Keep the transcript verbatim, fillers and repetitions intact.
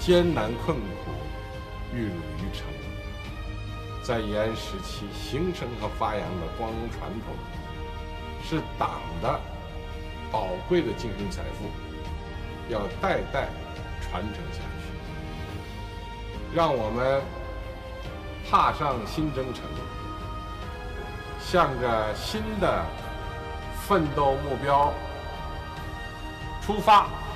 艰难困苦孕育于成，在延安时期形成和发扬的光荣传统，是党的宝贵的精神财富，要代代传承下去。让我们踏上新征程，向着新的奋斗目标出发。